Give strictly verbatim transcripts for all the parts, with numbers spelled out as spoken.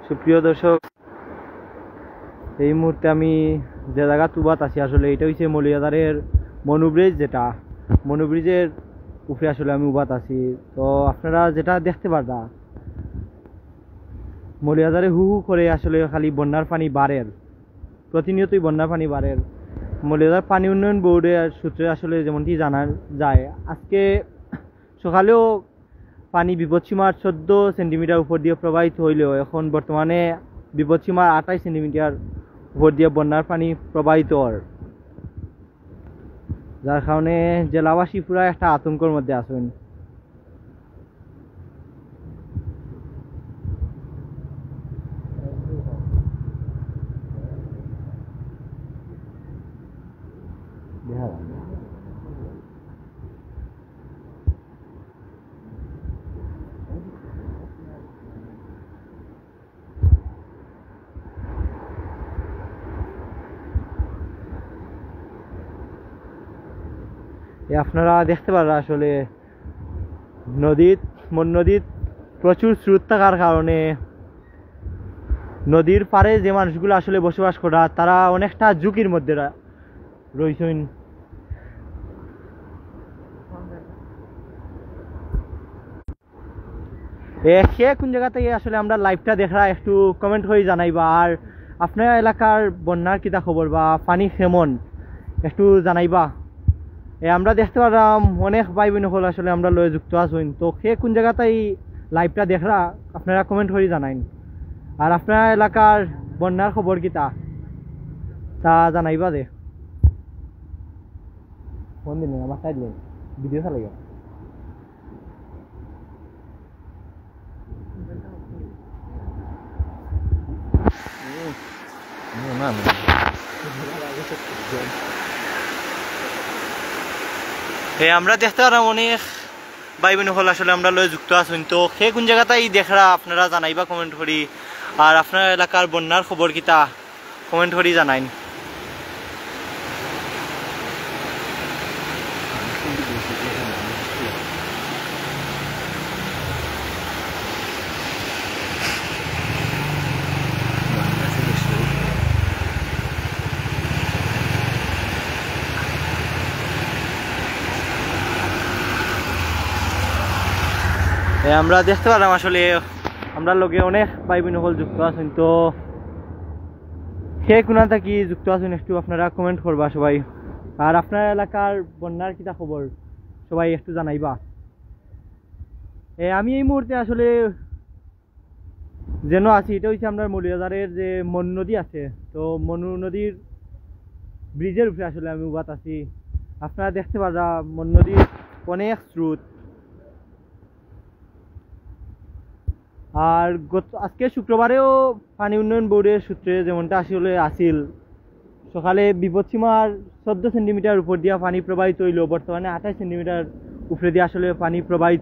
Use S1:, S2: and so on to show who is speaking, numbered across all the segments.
S1: সুপ্রিয় দর্শক, এই মুহূর্তে আমি যে জায়গা তুবাত আছি আসলে এটা হচ্ছে মলিয়াদারের মনু ব্রিজ, যেটা মনু ব্রিজের উপরে আসলে আমি উবাত আছি। তো আপনারা যেটা দেখতে পারবা মলিয়াদারে হু হু করে আসলে খালি বন্যার পানি বাড়ের, প্রতিনিয়তই বন্যার পানি বাড়ের। মলিয়াদার পানি উন্নয়ন বোর্ডের সূত্রে আসলে যেমনটি জানা যায়, আজকে সকালেও পানি বিপদসীমার চোদ্দ সেন্টিমিটার উপর দিয়ে প্রবাহিত হইলেও এখন বর্তমানে বিপদসীমার আঠাশ সেন্টিমিটার উপর দিয়ে বন্যার পানি প্রবাহিত, যার কারণে জেলাবাসী পুরা একটা আতঙ্কের মধ্যে আছেন। আপনারা দেখতে পারেন আসলে নদীর মন নদীর প্রচুর স্রোত থাকার কারণে নদীর পাড়ে যে মানুষগুলো আসলে বসবাস করা তারা অনেকটা ঝুঁকির মধ্যে রয়েছেন। সে কোন জায়গা থেকে আসলে আমরা লাইভটা দেখা একটু কমেন্ট করে জানাইবা, আর আপনার এলাকার বন্যার কিতা খবর বা পানি কেমন একটু জানাইবা। আমরা দেখতে পারলাম অনেক ভাই বোন হল আসলে আমরা লয়ে যুক্ত আছেন। তো সে কোন জায়গাতেই লাইভটা দেখরা আপনারা কমেন্ট করে জানাইন, আর আপনার এলাকার বন্যার খবর কিতা তা জানাইবা। দে কোন দিন আমার সাইড ভিডিও চালাই আমরা দেখতে পারলাম অনেক ভাই বোন হল আসলে আমরা লয়ে যুক্ত আছেন। তো সে কোন জায়গাতেই দেখরা আপনারা জানাইবা কমেন্ট করি, আর আপনার এলাকার বন্যার খবর কিতা কমেন্ট করি জানাইন। আমরা দেখতে পারলাম আসলে আমরা লোকে অনেক ভাই বোন হল যুক্ত আছেন। তো সে কোনা থাকি যুক্ত আছেন একটু আপনারা কমেন্ট করবা সবাই, আর আপনার এলাকার বন্যার কিতা খবর সবাই একটু জানাইবা। আমি এই মুহূর্তে আসলে যেন আছি এটা হচ্ছে আমরা মলিয়াদারের যে মনু নদী আছে, তো মনু নদীর ব্রিজের উপরে আসলে আমি উবাত আছি। আপনারা দেখতে পারা মনু নদীর অনেক স্রোত, আর গত আজকে শুক্রবারেও পানি উন্নয়ন বোর্ডের সূত্রে যেমনটা আসলে আসিল, সকালে বিপদসীমার চোদ্দ সেন্টিমিটার উপর দিয়া পানি প্রবাহিত হইল, বর্তমানে আঠাশ সেন্টিমিটার উপরে দিয়ে আসলে পানি প্রবাহিত।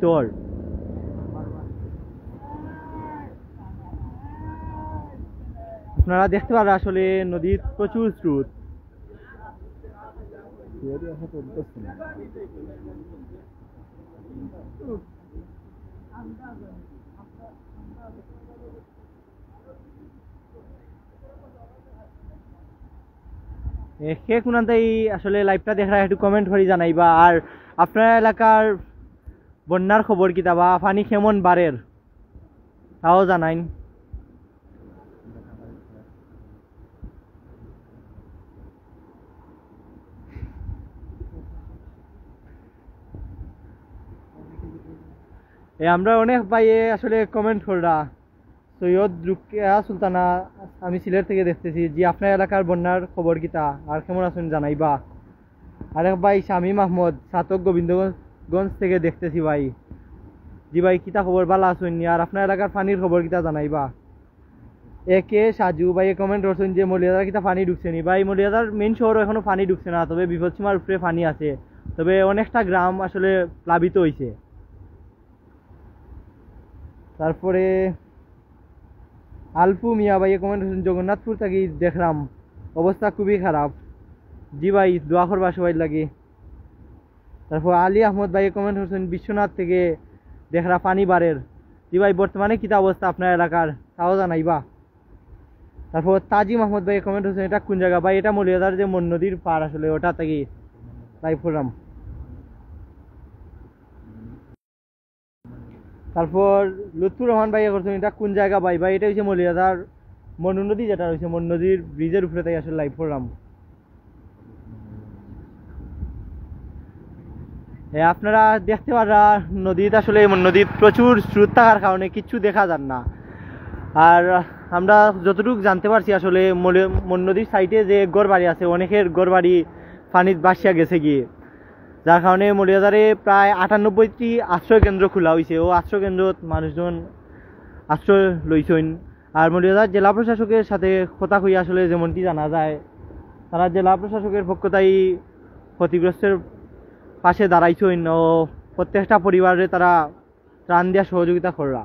S1: আপনারা দেখতে পারেন আসলে নদীর প্রচুর স্রোত। সে কোনাতেই আসলে লাইভটা দেখা একটু কমেন্ট করে জানাইবা, আর আপনার এলাকার বন্যার খবর কিতা বা পানি কেমন বাড়ের তাও জানাইন। আমরা অনেক ভাইয়ে আসলে কমেন্ট কররা। সৈয়দ রুকিয়া সুলতানা, আমি সিলেট থেকে দেখতেছি যে আপনার এলাকার বন্যার খবর কিতা আর কেমন আছেন জানাইবা। আরেক ভাই শামীম আহমদ সাতক গোবিন্দগঞ্জ থেকে দেখতেছি ভাই, জি ভাই কিতা খবর ভালো আছেন, আর আপনার এলাকার পানির খবর কিতা জানাইবা। একে সাজু ভাই কমেন্ট করছেন যে মলিয়াদার কিতা পানি ঢুকছে নি। ভাই মলিয়াদার মেইন শহরও এখনো পানি ঢুকছে না, তবে বিপদসীমার উপরে পানি আছে, তবে অনেকটা গ্রাম আসলে প্লাবিত হয়েছে। তারপরে আলফু মিয়া ভাই কমেন্ট করছেন জগন্নাথপুর থেকে দেখলাম অবস্থা খুবই খারাপ, জি ভাই দোয়া করবা সবাই লাগে। তারপর আলী আহমদ ভাই কমেন্ট করছেন বিশ্বনাথ থেকে দেখরা পানি বাড়ের, জি ভাই বর্তমানে কিতা অবস্থা আপনার এলাকার তাও জানাইবা। তারপর তাজি মাহমুদ ভাই কমেন্ট হচ্ছে এটা কোন জায়গা ভাই? এটা মলিয়াদার যে মন নদীর পার আসলে ওটা থেকে লাইভ প্রোগ্রাম। তারপর লুৎফুর রহমান ভাই করছেন এটা কোন জায়গা ভাই? ভাই এটা হচ্ছে মলিয়াদার মনু নদী, যেটা রয়েছে মন নদীর ব্রিজের উপরে তাই আসলে লাইভ প্রোগ্রাম। আপনারা দেখতে পারা নদীতে আসলে মন নদীর প্রচুর স্রোত থাকার কারণে কিচ্ছু দেখা যান না। আর আমরা যতটুকু জানতে পারছি আসলে মন নদীর সাইডে যে গড় বাড়ি আছে অনেকের গড় বাড়ি পানির বাসিয়া গেছে গিয়ে, যার কারণে মলিয়াদারে প্রায় আটানব্বইটি আশ্রয় কেন্দ্র খোলা হয়েছে ও আশ্রয় কেন্দ্রত মানুষজন আশ্রয় লইছেন। আর মলিয়াদার জেলা প্রশাসকের সাথে কথা কই আসলে যেমনটি জানা যায়, তারা জেলা প্রশাসকের পক্ষতাই ক্ষতিগ্রস্তের পাশে দাঁড়াইছেন ও প্রত্যেকটা পরিবারে তারা ত্রাণ দেওয়ার সহযোগিতা করা।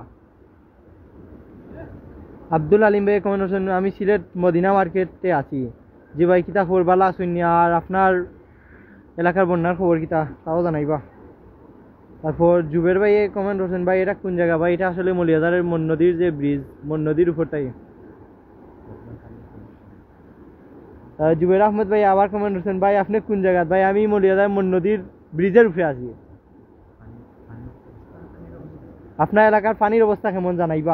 S1: আব্দুল আলিম ভাই কমেন্ট করছেন আমি সিলেট মদিনা মার্কেটে আছি। জি ভাই কিতা খবর বালা আছেন? আর আপনার এলাকার বন্যার খবর কিতা তাও জানাইবা। তারপর জুবের ভাই কমেন্ট করছেন ভাই এটা কোন জায়গা? ভাই এটা আসলে মলিয়াদারের মন নদীর যে ব্রিজ, মন নদীর উপর তাই। জুবের আহমেদ ভাই আবার কমেন্ট করছেন ভাই আপনি কোন জায়গা? ভাই আমি মলিয়াদার মন নদীর ব্রিজের উপরে আছি। আপনার এলাকার পানির অবস্থা কেমন জানাইবা।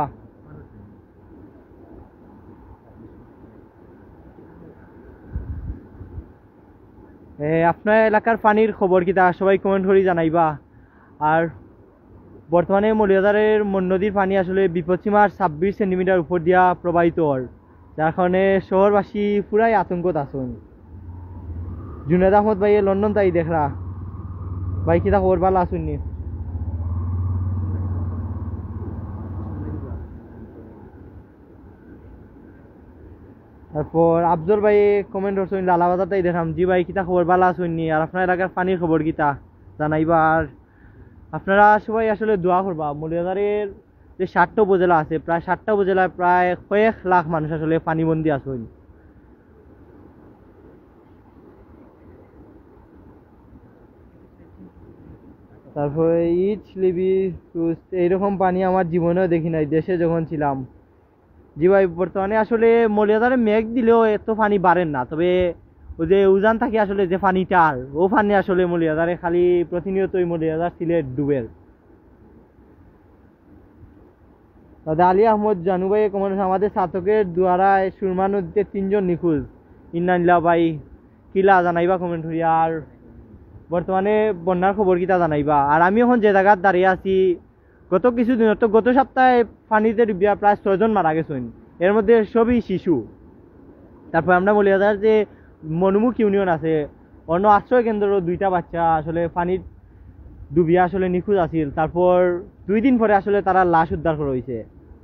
S1: আপনার এলাকার পানির খবর কিতা সবাই কমেন্ট করে জানাইবা। আর বর্তমানে মলিয়াদারের মন নদীর পানি আসলে বিপদসীমার ছাব্বিশ সেন্টিমিটার উপর দিয়া প্রবাহিত হর, যার কারণে শহরবাসী পুরাই আতঙ্কত আছেন। জুনেদ আহমদ ভাই লন্ডন তাই দেখরা ভাই কিতা খবর ভালো আসুননি। তারপর আফজল ভাই কমেন্ট করছেন লালাবাজার তাই দেখাম। জি ভাই কিতা খবর ভালো আসুননি। আর আপনার এলাকার পানির খবর কিতা জানাইবা। আর আপনারা সবাই আসলে দোয়া করবা। মলিয়াদারের যে ষাটটা উপজেলা আছে প্রায় ষাটটা উপজেলায় প্রায় কয়েক লাখ মানুষ আসলে পানিবন্দী আছেন। তারপরে ইট লিবি এইরকম পানি আমার জীবনেও দেখি নাই দেশে যখন ছিলাম। জি ভাই বর্তমানে আসলে মলিয়াদারে মেঘ দিলেও এত পানি বাড়েন না, তবে ওই যে উজান থাকে আসলে যে পানিটা আর ও পানি আসলে মলিয়াদারে খালি প্রতিনিয়তই মলিয়াদার সিলেট ডুবের। দাদা আলী আহমদ জানু ভাই কমেন্ট আমাদের ছাত্রকের দুয়ারায় সুরমা নদীতে তিনজন নিখোঁজ। ইন্নানিল্লা ভাই কিলা জানাইবা কমেন্ট করি। আর বর্তমানে বন্যার খবর কিতা জানাইবা। আর আমি এখন যে জায়গায় দাঁড়িয়ে আছি গত কিছুদিন তো গত সপ্তাহে পানিতে ডুবিয়া প্রায় ছয়জন মারা গেছেন, এর মধ্যে সবই শিশু। তারপর আমরা মলিয়াদার যে মনুমুখ ইউনিয়ন আছে অন্য আশ্রয় কেন্দ্রেরও দুইটা বাচ্চা আসলে পানির ডুবিয়া আসলে নিখোঁজ আছিল। তারপর দুই দিন পরে আসলে তারা লাশ উদ্ধার করা হয়েছে।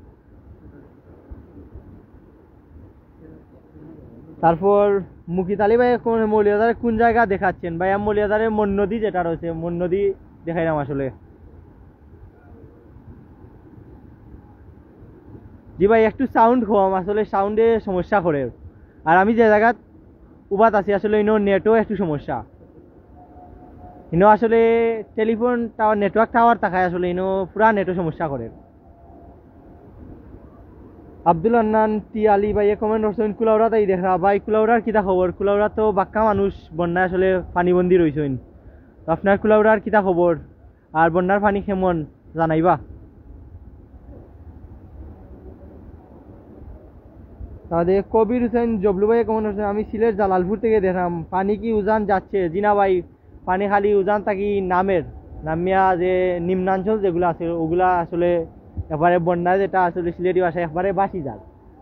S1: তারপর মুকিত আলী ভাই মলিয়াদারে কোন জায়গা দেখাচ্ছেন? ভাই আমি মলিয়াদারের মন নদী যেটা রয়েছে মন নদী দেখাইলাম আসলে। জি ভাই একটু সাউন্ড কম, আসলে সাউন্ডে সমস্যা করে। আর আমি যে জায়গা উবাত আছি আসলে ইনো নেটও একটু সমস্যা। ইনো আসলে টেলিফোন টাওয়ার নেটওয়ার্ক টাওয়ার থাকায় আসলে ইনো পুরা নেটও সমস্যা করে। আব্দুল আন্নান টি আলী ভাই কমেন্ট করছেন কুলাউড়া তাই দেখা। ভাই কুলাউড়ার কিতা খবর? কুলাউড়া তো বাক্কা মানুষ বন্যায় আসলে পানিবন্দী রয়েছেন। তো আপনার কুলাউড়ার কিতা খবর আর বন্যার পানি কেমন জানাইবা। তাহলে কবির হোসেন জবলু ভাই কমেন্ট করছেন আমি সিলেট জালালপুর থেকে দেখলাম পানি কি উজান যাচ্ছে? জিনা ভাই পানি খালি উজান থাকি নামের নামিয়া যে নিম্নাঞ্চল যেগুলো আছে ওগুলা আসলে এবারে বন্যায় যেটা আসলে সিলেটি ভাষায় একবারে বাসি যাক।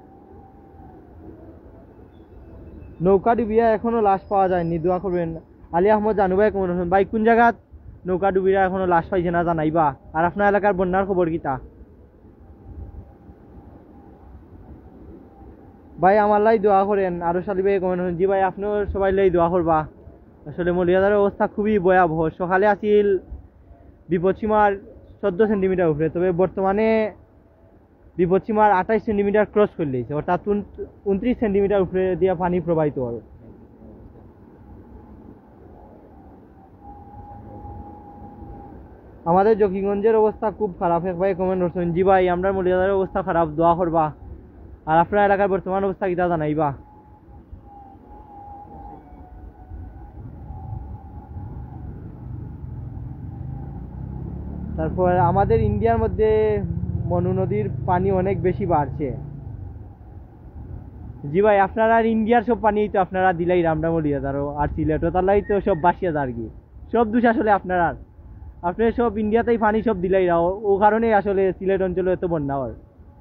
S1: নৌকা ডুবিয়া এখনো লাশ পাওয়া যায়নি, দোয়া করবেন। আলী আহমদ জানু ভাই কমেন্ট করছেন ভাই কোন জায়গাত নৌকা ডুবিয়া এখনো লাশ পাইছে না জানাইবা। আর আপনার এলাকার বন্যার খবর কিতা? ভাই আমার লাই দোয়া করেন। আরো সালি ভাই কমেন্ট করছেন জি ভাই আপনিও সবাই লাই দোয়া করবা। আসলে মলিয়াদারের অবস্থা খুবই ভয়াবহ। সকালে আসিল বিপদসীমার চোদ্দ সেন্টিমিটার উপরে, তবে বর্তমানে বিপদসীমার আঠাইশ সেন্টিমিটার ক্রস করে দিয়েছে, অর্থাৎ উনত্রিশ সেন্টিমিটার উপরে দিয়ে পানি প্রবাহিত হবে। আমাদের জকিগঞ্জের অবস্থা খুব খারাপ। এক ভাই কমেন্ট করছেন জি ভাই আমরা মলিয়াদারের অবস্থা খারাপ, দোয়া করবা। আর আপনার এলাকার বর্তমান অবস্থা কিটা জানাইবা। তারপর আমাদের ইন্ডিয়ার মধ্যে মনু নদীর পানি অনেক বেশি বাড়ছে। জি ভাই, আপনারা আর ইন্ডিয়ার সব পানি তো আপনারা দিলাই রামডামলিয়া যারো আর সিলেট তালাই তো সব বাসিয়া যার কি সব দোষ আসলে আপনারা। আপনি সব ইন্ডিয়াতেই পানি সব দিলাই রাও, ও কারণে আসলে সিলেট অঞ্চলে এত বন্যা হয়।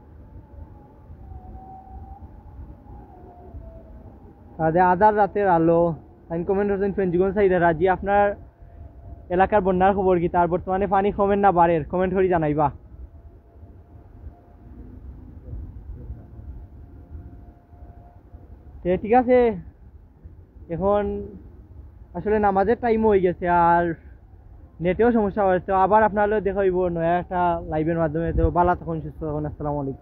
S1: তাদের আধার রাতের আলো আইন কমেন্ট হোসেন ফেঞ্জিগঞ্জ সাইডে রাজি আপনার এলাকার বন্যার খবর কি, তার বর্তমানে পানি কমেন না বাড়ের কমেন্ট করে জানাইবা। ঠিক আছে, এখন আসলে নামাজের টাইম হয়ে গেছে আর নেটেও সমস্যা হয়েছে, তো আবার আপনার দেখা হইব নয়া একটা লাইভের মাধ্যমে। তো ভালো থাকুন, সুস্থ থাকুন, আসসালামু আলাইকুম।